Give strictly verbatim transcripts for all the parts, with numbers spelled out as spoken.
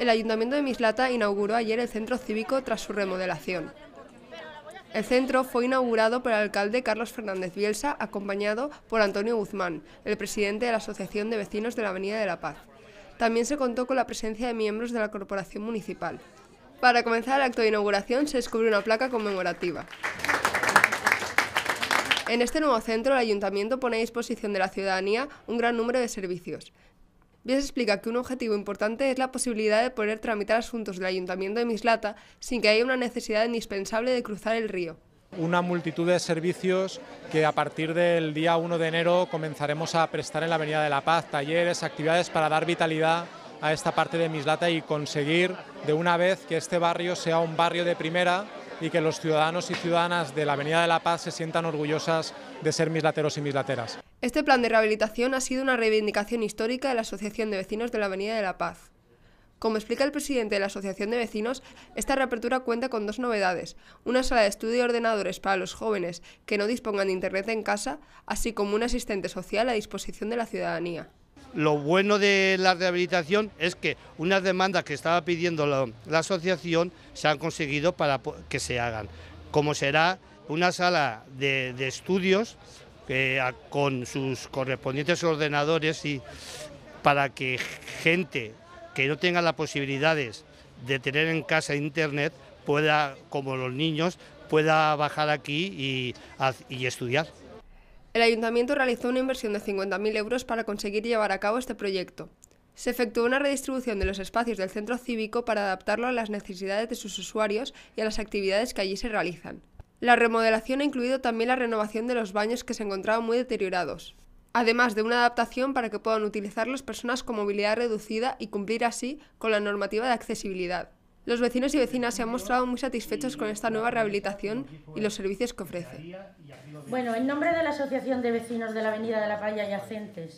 El Ayuntamiento de Mislata inauguró ayer el centro cívico tras su remodelación. El centro fue inaugurado por el alcalde Carlos Fernández Bielsa, acompañado por Antonio Guzmán, el presidente de la Asociación de Vecinos de la Avenida de la Paz. También se contó con la presencia de miembros de la Corporación Municipal. Para comenzar el acto de inauguración se descubrió una placa conmemorativa. En este nuevo centro, el Ayuntamiento pone a disposición de la ciudadanía un gran número de servicios. Bielsa explica que un objetivo importante es la posibilidad de poder tramitar asuntos del Ayuntamiento de Mislata sin que haya una necesidad indispensable de cruzar el río. Una multitud de servicios que a partir del día uno de enero comenzaremos a prestar en la Avenida de la Paz, talleres, actividades para dar vitalidad a esta parte de Mislata y conseguir de una vez que este barrio sea un barrio de primera y que los ciudadanos y ciudadanas de la Avenida de la Paz se sientan orgullosas de ser mislateros y mislateras. Este plan de rehabilitación ha sido una reivindicación histórica de la Asociación de Vecinos de la Avenida de la Paz. Como explica el presidente de la Asociación de Vecinos, esta reapertura cuenta con dos novedades: una sala de estudio y ordenadores para los jóvenes que no dispongan de internet en casa, así como un asistente social a disposición de la ciudadanía. Lo bueno de la rehabilitación es que unas demandas que estaba pidiendo la, la asociación se han conseguido para que se hagan, como será una sala de, de estudios eh, con sus correspondientes ordenadores y para que gente que no tenga las posibilidades de tener en casa internet pueda, como los niños, pueda bajar aquí y, y estudiar. El Ayuntamiento realizó una inversión de cincuenta mil euros para conseguir llevar a cabo este proyecto. Se efectuó una redistribución de los espacios del centro cívico para adaptarlo a las necesidades de sus usuarios y a las actividades que allí se realizan. La remodelación ha incluido también la renovación de los baños que se encontraban muy deteriorados, además de una adaptación para que puedan utilizarlos personas con movilidad reducida y cumplir así con la normativa de accesibilidad. Los vecinos y vecinas se han mostrado muy satisfechos con esta nueva rehabilitación y los servicios que ofrece. Bueno, en nombre de la Asociación de Vecinos de la Avenida de la Paz y adyacentes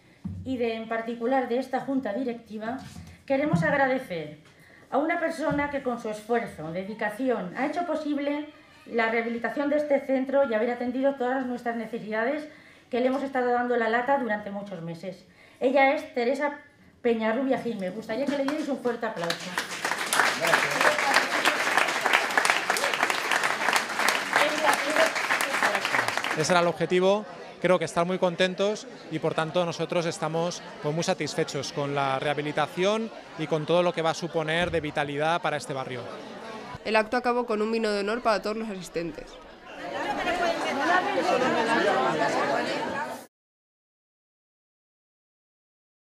y de, en particular de esta Junta Directiva, queremos agradecer a una persona que con su esfuerzo, dedicación, ha hecho posible la rehabilitación de este centro y haber atendido todas nuestras necesidades que le hemos estado dando la lata durante muchos meses. Ella es Teresa Peñarrubia Gil. Me gustaría que le dierais un fuerte aplauso. Ese era el objetivo. Creo que están muy contentos y por tanto nosotros estamos pues, muy satisfechos con la rehabilitación y con todo lo que va a suponer de vitalidad para este barrio. El acto acabó con un vino de honor para todos los asistentes.